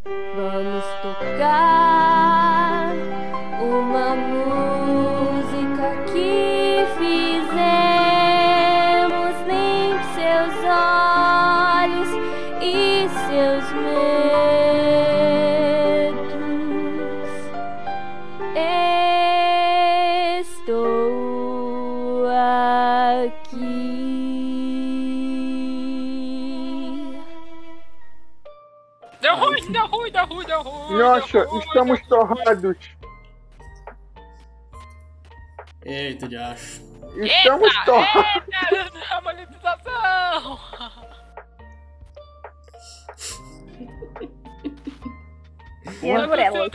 Vamos tocar uma música que fizemos, limpe seus olhos e seus medos. Estou aqui. Deu ruim, deu ruim, deu ruim, deu ruim. Nossa, estamos torrados. Eita, de acho. Estamos torrados. Eita, a monetização. E é por ela.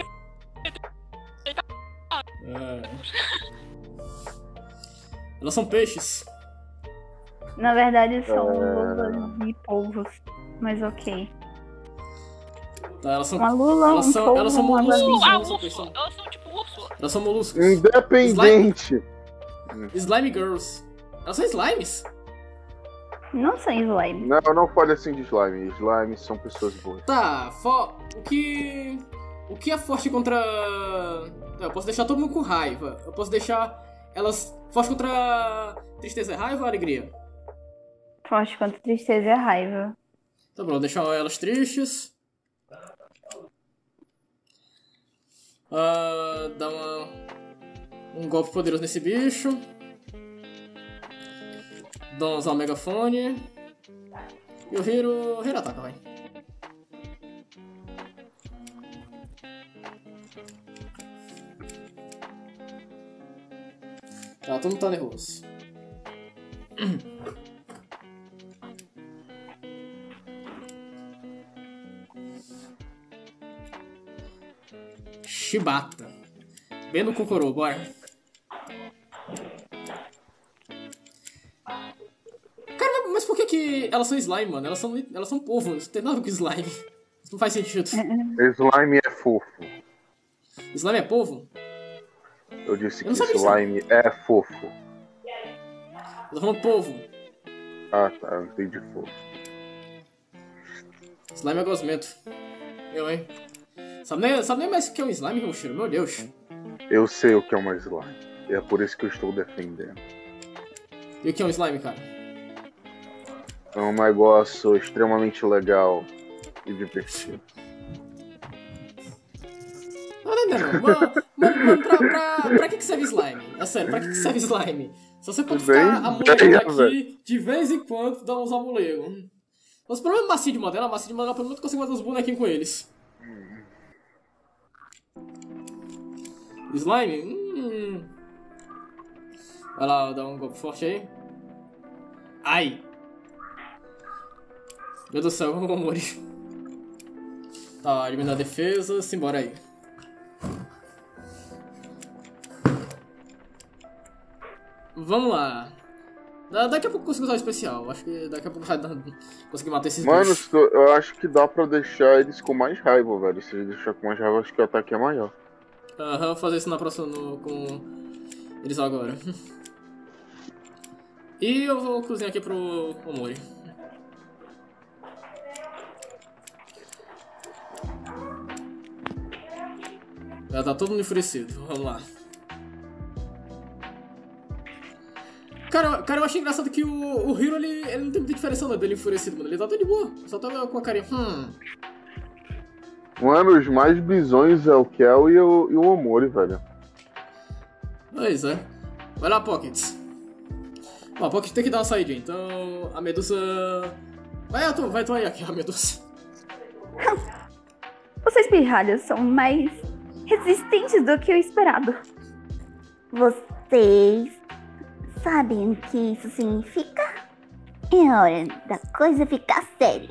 Elas são peixes. Na verdade, são lulas e polvos. Mas ok. Tá, elas são. Uma lula, Elas são, polvo, elas são uma moluscos. varinha. Elas são peixes. Elas são tipo urso. Elas são moluscos. Independente. Slime Girls. Elas são slimes? Não são slime. Não, não fale assim de slime. Slime são pessoas boas. Tá, o que é forte contra... Eu posso deixar todo mundo com raiva. Eu posso deixar elas fortes contra tristeza e raiva ou alegria? Forte contra tristeza e raiva. Tá bom, vou deixar elas tristes. Dá um golpe poderoso nesse bicho. Dá usar o megafone. E o Hiro ataca, vai. Tá, todo mundo tá nervoso. Shibata. Bem no Kokoro, bora. Cara, mas por que elas são slime, mano? Elas são povo, não tem nada com slime. Isso não faz sentido. Slime é fofo. Slime é povo? Eu disse que não sabia slime é fofo. Eu tô falando povo. Ah, tá. Eu entendi fofo. Slime é gosmento. Eu, hein? Sabe nem mais o que é um slime, Roshiro? Meu Deus. Eu sei o que é uma slime. E é por isso que eu estou defendendo. E o que é um slime, cara? É um negócio extremamente legal e divertido. Mano, pra que serve slime? É sério, pra que serve slime? Se você pode Bem, ficar amolando bem, aqui, velho. de vez em quando, dá uns amulegos. Mas o problema é massinha de modelo, a massinha de modelo, pelo menos eu consigo fazer uns bonequinhos com eles. Slime? Vai lá, dá um golpe forte aí. Ai! Meu Deus do céu, eu vou morrer. Tá, eliminar a defesa, simbora aí. Vamos lá. Daqui a pouco eu consigo usar o especial. Acho que daqui a pouco vai conseguir matar esses Mano, bichos. eu acho que dá pra deixar eles com mais raiva, velho. Se eles deixar com mais raiva, acho que o ataque é maior. Aham, vou fazer isso na próxima com eles agora. E eu vou cozinhar aqui pro Omori. Já tá todo mundo enfurecido, vamos lá. Cara, eu achei engraçado que o Hiro, ele não tem muita diferença não, dele enfurecido, mano. Ele tá todo de boa, só tá com a carinha. Mano, os mais bizões é o Kel e o Omori, velho. Pois é. Vai lá, Pockets. Ó, a Pocket tem que dar uma saída, então a Medusa... Vai tu aí aqui, a Medusa. Vocês pirralhos são mais resistentes do que o esperado. Vocês sabem o que isso significa? É hora da coisa ficar séria.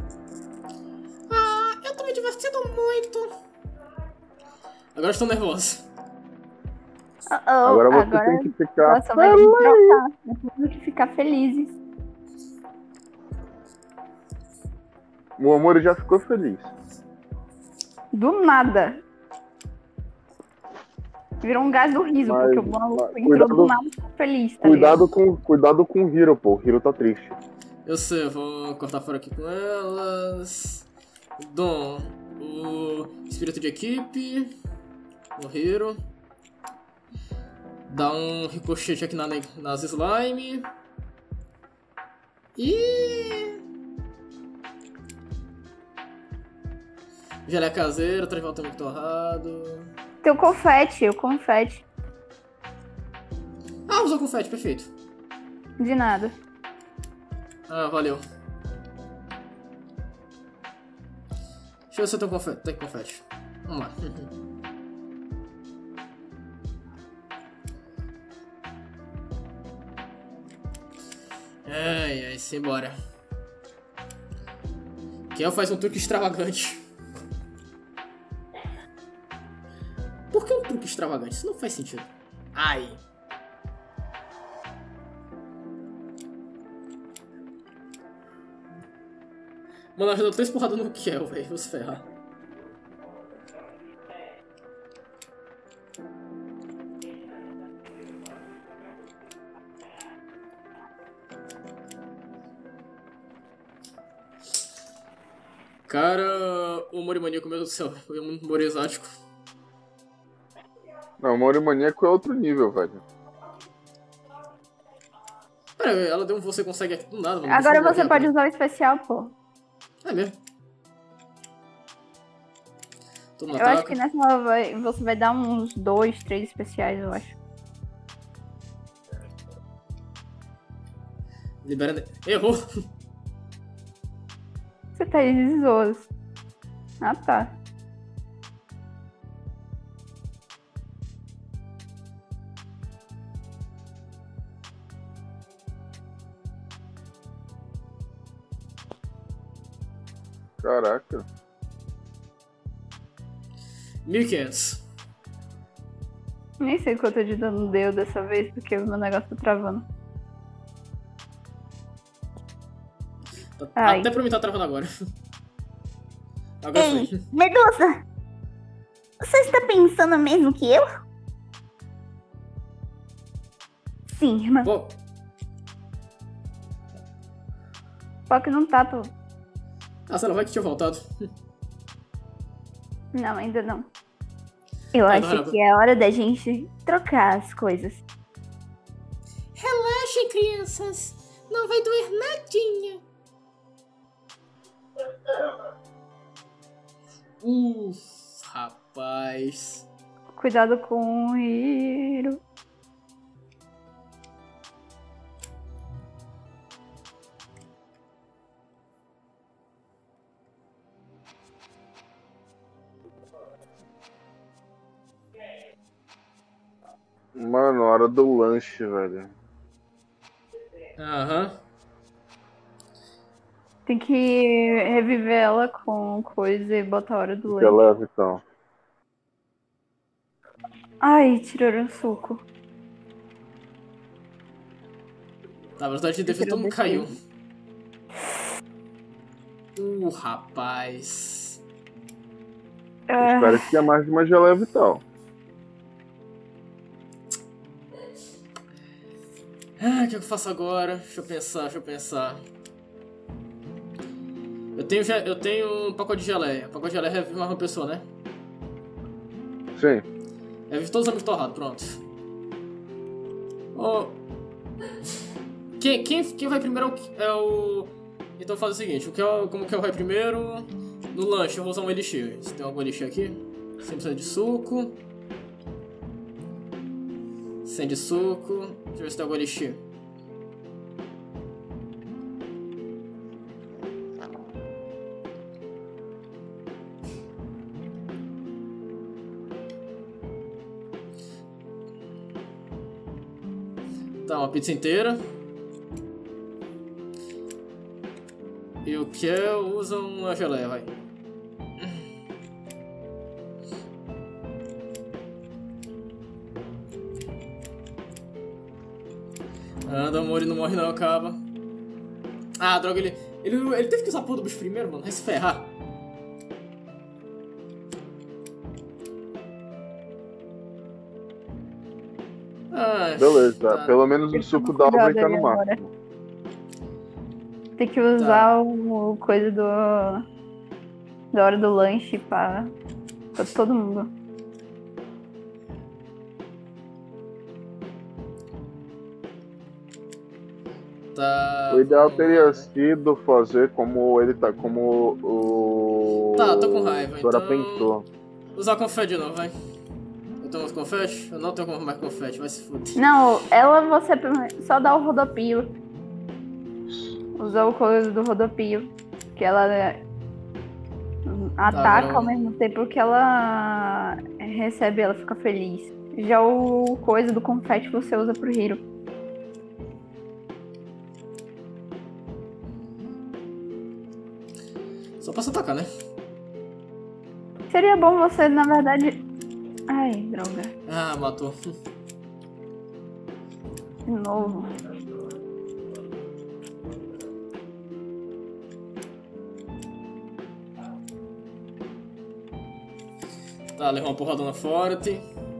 Eu tô me divertindo muito. Agora estou nervosa. Agora você tem que ficar... Nossa, vai me trocar. Temos que ficar felizes. O Omori já ficou feliz. Do nada. Virou um gás do riso, Mas, porque o maluco entrou cuidado- do nada e ficou feliz, tá ligado? Cuidado com o Hiro, pô. O Hiro tá triste. Eu sei, eu vou cortar fora aqui com elas. Dom, espírito de equipe. No Hero. Dá um ricochete aqui nas slime. E... Gelé caseiro, trevão também torrado. Tem o confete. Ah, usou confete, perfeito. De nada. Ah, valeu. Deixa eu ver se eu tenho confete. Tem confete. Vamos lá. Ai, simbora. Kel faz um truque extravagante. Por que um truque extravagante? Isso não faz sentido. Ai. Mano, eu dou 3 porradas no Kel, velho. Vou se ferrar. Cara, o Morimaníaco, meu Deus do céu, foi um Mori exótico. Não, o Morimaníaco é outro nível, velho. Pera, ela deu um você consegue aqui do nada, mano. Agora você pode usar o especial, pô. É mesmo. Todo mundo Eu acho ataca. que nessa nova você vai dar uns 2, 3 especiais, eu acho. Libera... Errou. Você tá aí de zoas. Ah, tá. Caraca. 1500. Nem sei quanto de dano deu dessa vez, porque o meu negócio tá travando. Ai. Até pra mim tá travando agora. Agora Ei, foi. Medusa! Você está pensando mesmo que eu? Sim, irmã. Pô, Só que não tá, pô. sei lá, vai que tinha voltado. Não, ainda não. Eu Tá, acho não, que é hora da gente trocar as coisas. Relaxem, crianças. Não vai doer nadinha. Rapaz. Cuidado com o Hiro. Mano, hora do lanche, velho. Aham. Tem que reviver ela com coisa e botar a hora do Que leite. leva então. Ai, tiraram o suco. Tá, a velocidade de defesa todo mundo Tirou caiu. Rapaz. Ah, Espero que tenha mais de uma geleia vital. O que eu faço agora? Deixa eu pensar. Eu tenho um pacote de geleia. O pacote de geleia revive mais uma pessoa, né? Sim. Revive todos os amigos torrados, pronto. Quem vai primeiro é o... Então faz o seguinte, como que vai primeiro? No lanche eu vou usar um elixir. Se tem algum elixir aqui? 100% de suco. 100 de suco. Deixa eu ver se tem algum elixir. Tá, uma pizza inteira. E o que usa uma geleia, vai. Anda, amor, ele não morre não, acaba. Ah, droga, ele teve que usar a porra do bicho primeiro, mano. Vai se ferrar. Beleza, tá. pelo menos o suco da obra tá no ali mar. agora. Tem que usar o coisa da hora do lanche pra Pra todo mundo. Tá. O ideal teria sido fazer como ele tá, como o. Tá, tô com raiva, Dora então- pensou. Usar confete de novo, vai. Eu tenho uns confete? Eu não tenho mais confete, vai se fuder. Não, ela você só dá o rodopio. Usa o coisa do rodopio. Que ela ataca bom. ao mesmo tempo que ela recebe, ela fica feliz. Já o coisa do confete você usa pro Hiro. Só posso atacar, né? Seria bom você, na verdade. Ai, droga. Ah, matou. De novo. Tá, levou uma porradona forte.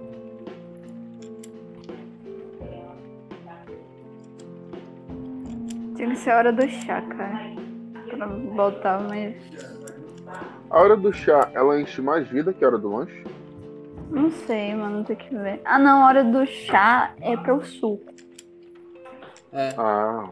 Tinha que ser a hora do chá, cara. Pra voltar, mas. A hora do chá, ela enche mais vida que a hora do lanche? Não sei, mano, tem que ver. Ah, não, a hora do chá é pro suco. É. Ah.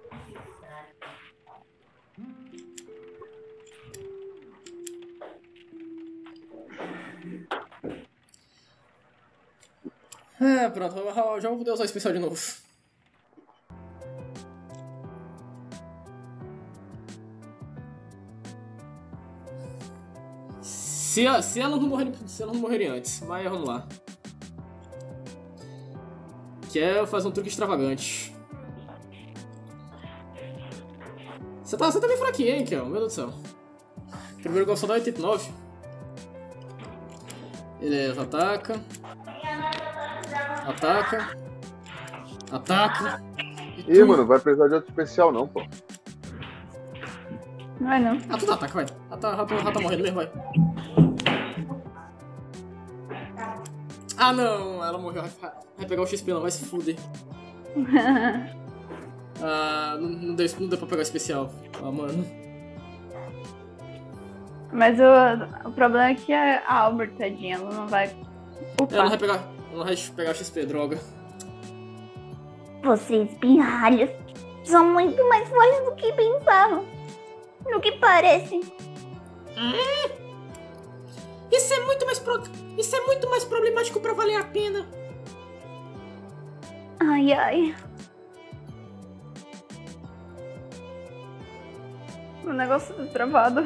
É, pronto, já vou poder usar o especial de novo. Se ela não morrer antes, mas vamos lá. Que é fazer um truque extravagante. Você tá bem fraquinho, hein, Kel? Meu Deus do céu. Primeiro gol só dá 89. Beleza, ataca. Ataca. Ataca. Ih, mano, vai precisar de outro especial não, pô. Não vai não. Ah, tu ataca, vai. Tá morrendo mesmo, vai. Ah, não. Ela morreu. Vai pegar o XP, não. Vai se fuder. Ah, não deu pra pegar o especial. Ah, mano. Mas o problema é que a Albert, tadinha, ela não vai upar. Ela não vai pegar o XP, droga. Vocês pirralhos são muito mais fortes do que pensavam. No que parece. Isso é muito mais problemático pra valer a pena. Ai, ai. O negócio tá travado.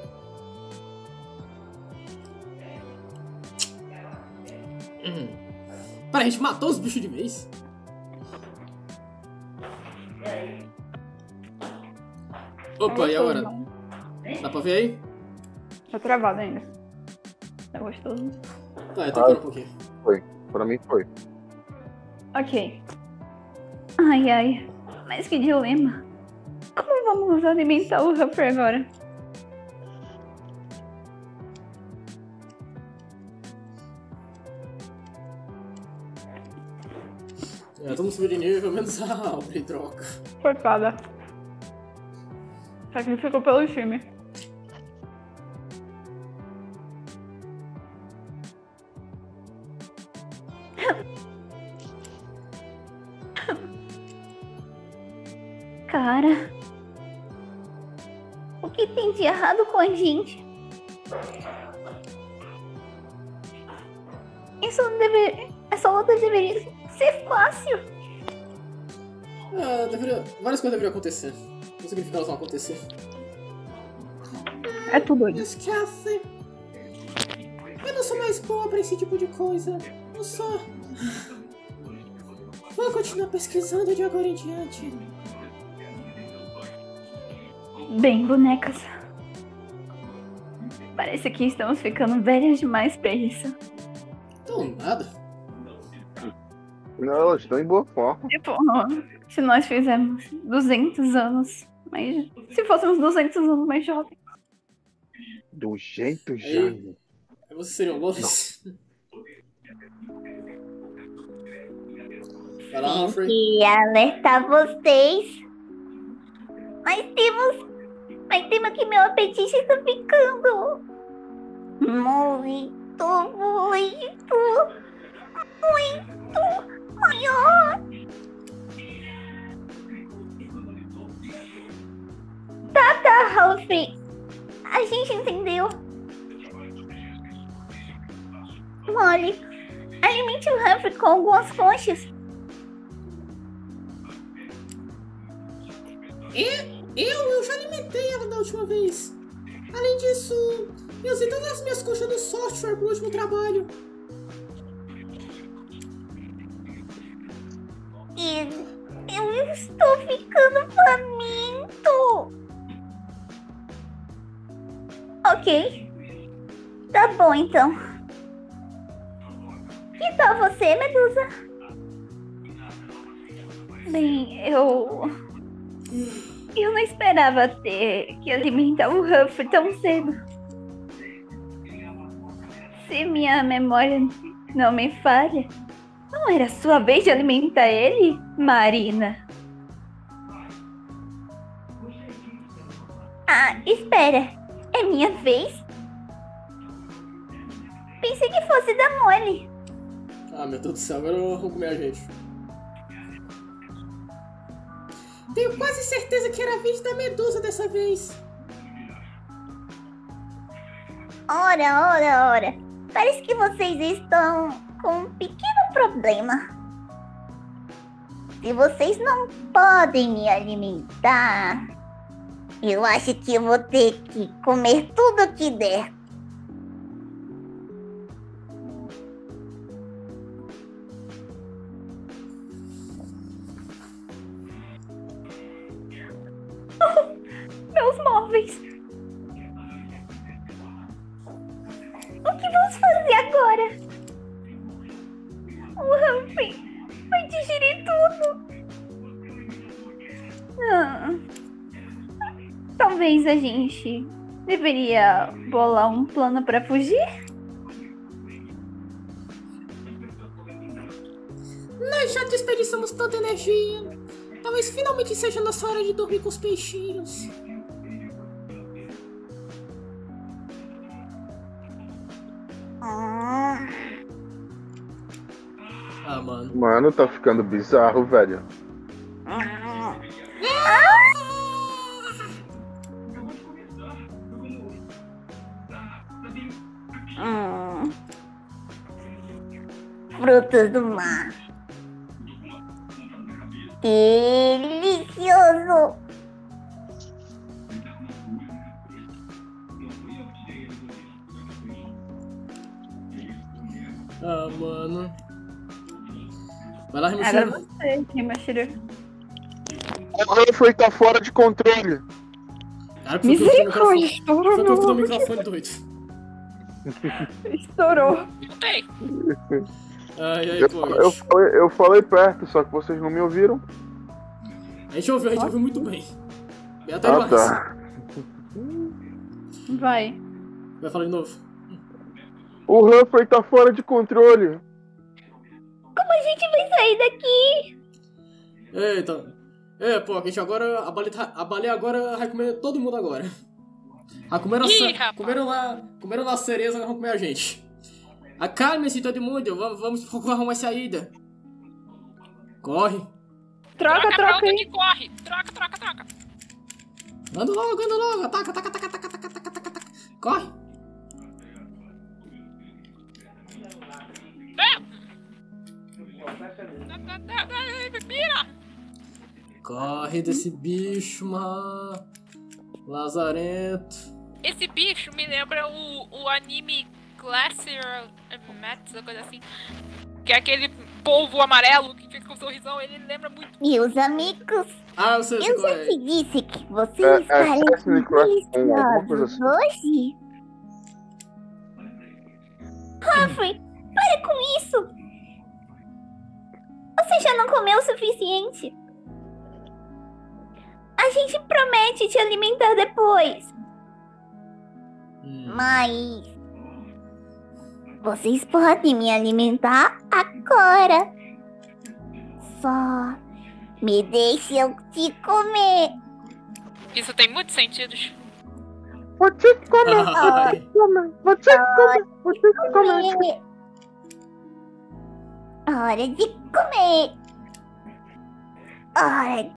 Pera, a gente matou os bichos de vez? Opa, e agora? Dá pra ver aí? Tá travado ainda. Tá gostoso. Tá, eu tô aqui um pouquinho. Foi. Pra mim foi. Ok. Ai, ai. Mas que dilema. Como vamos alimentar o Humphrey agora? Todo mundo subiu de nível, menos a Aubrey, troca. Coitada. Sacrificou pelo time. Cara. O que tem de errado com a gente? Isso não deveria. Essa luta deveria ser fácil. Várias coisas deveriam acontecer. Não significa que elas vão acontecer. É tudo doido. Esquece! Eu não sou mais boa pra esse tipo de coisa. Eu só... Vou continuar pesquisando de agora em diante. Bem, bonecas. Parece que estamos ficando velhas demais pra isso. Então, nada. Não, elas estão em boa forma. Tipo, se nós fizermos 200 anos, mas se fôssemos 200 anos mais jovens. Do jeito já. Aí você seria um Lotus? Vai lá, Humphrey. E alertar vocês. Mas temo que meu apetite está ficando muito muito, muito maior. Tá, Humphrey. A gente entendeu. Molly, alimente o Humphrey com algumas conchas. Eu já alimentei ela da última vez. Além disso, eu usei todas as minhas conchas do software pro último trabalho. Eu estou ficando faminto. Ok. Tá bom, então. Que tal você, Medusa? Bem, eu não esperava ter que alimentar o Humphrey tão cedo. Se minha memória não me falha, não era sua vez de alimentar ele, Marina? Ah, espera. É minha vez? Pensei que fosse da Molly. Ah, meu Deus do céu, agora eu vou comer a gente. Tenho quase certeza que era a vez da Medusa dessa vez. Ora. Parece que vocês estão com um pequeno problema. Se vocês não podem me alimentar, eu acho que eu vou ter que comer tudo que der. Meus móveis! O que vamos fazer agora? O Humphrey vai digerir tudo. Talvez a gente deveria bolar um plano para fugir? Nós já desperdiçamos tanta energia. Talvez finalmente seja nossa hora de dormir com os peixinhos. Ah, mano. Mano, tá ficando bizarro, velho. Frutos do mar. Delicioso. Ah, mano. Vai lá, Era Rimachiru. você, Rimachiru. O Humphrey tá fora de controle. Cara, foi tu que ficou no Misericórdia, microfone. Foi tu que ficou no microfone, doido. Estourou. Não tem. Ai, pô. Eu falei perto, só que vocês não me ouviram. A gente ouviu muito bem. Bem até Ah, demais. tá. Vai. Vai falar de novo. O Humphrey tá fora de controle. Como a gente vai sair daqui? Eita. Pô, a gente agora. A baleia agora vai comer todo mundo agora. Comeram lá a cereza, agora vão comer a gente. Acalme-se todo mundo, vamos procurar uma saída. Corre. Troca aí. Que corre. Troca. Anda logo. Ataca. Corre. Mira. Corre desse bicho, mano. Lazarento. Esse bicho me lembra o anime Glacier Mets, uma coisa assim. Que é aquele polvo amarelo que fica com um sorrisão. Ele lembra muito. Meus amigos, Ah, eu sei eu qual já é. te disse que vocês Assassin's parecem Creed 1, alguma coisa deliciosos assim. hoje. Humphrey, pare com isso. Você já não comeu o suficiente. A gente promete te alimentar depois. Mas vocês podem me alimentar agora. Só me deixe eu te comer. Isso tem muitos sentidos. Vou te comer, Ai. vou te comer. Hora de comer. Hora